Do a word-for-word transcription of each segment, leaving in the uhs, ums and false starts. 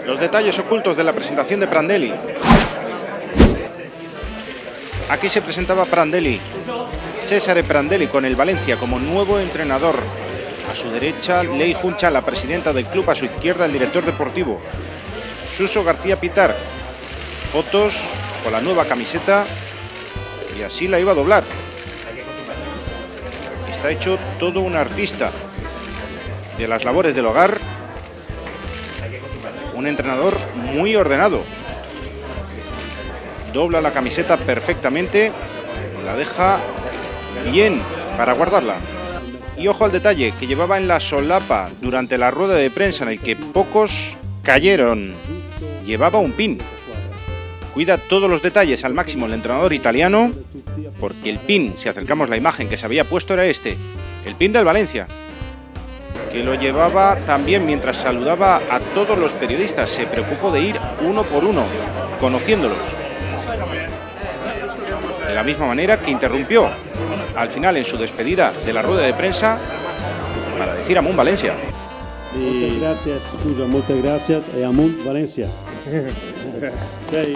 Los detalles ocultos de la presentación de Prandelli. Aquí se presentaba Prandelli, Cesare Prandelli, con el Valencia como nuevo entrenador. A su derecha, Ley Juncha, la presidenta del club; a su izquierda, el director deportivo, Suso García Pitar. Fotos con la nueva camiseta, y así la iba a doblar. Está hecho todo un artista de las labores del hogar, un entrenador muy ordenado. Dobla la camiseta perfectamente, la deja bien para guardarla. Y ojo al detalle que llevaba en la solapa durante la rueda de prensa, en el que pocos cayeron. Llevaba un pin. Cuida todos los detalles al máximo el entrenador italiano, porque el pin, si acercamos la imagen que se había puesto, era este, el pin del Valencia, que lo llevaba también mientras saludaba a todos los periodistas. Se preocupó de ir uno por uno, conociéndolos. De la misma manera que interrumpió al final en su despedida de la rueda de prensa para decir Amunt Valencia. Muchas gracias, Suso, muchas gracias, y Amunt Valencia. Okay.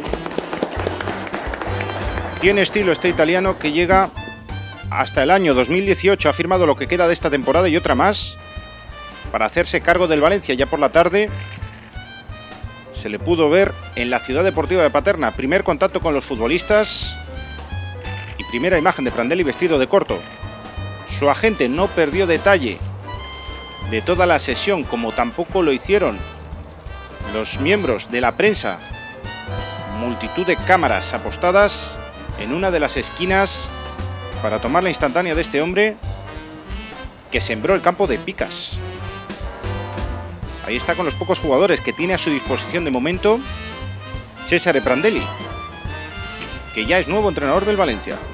Tiene estilo este italiano, que llega hasta el año dos mil dieciocho. Ha firmado lo que queda de esta temporada y otra más para hacerse cargo del Valencia. Ya por la tarde se le pudo ver en la Ciudad Deportiva de Paterna. Primer contacto con los futbolistas y primera imagen de Prandelli vestido de corto. Su agente no perdió detalle de toda la sesión, como tampoco lo hicieron los miembros de la prensa. Multitud de cámaras apostadas en una de las esquinas para tomar la instantánea de este hombre que sembró el campo de picas. Ahí está con los pocos jugadores que tiene a su disposición de momento Cesare Prandelli, que ya es nuevo entrenador del Valencia.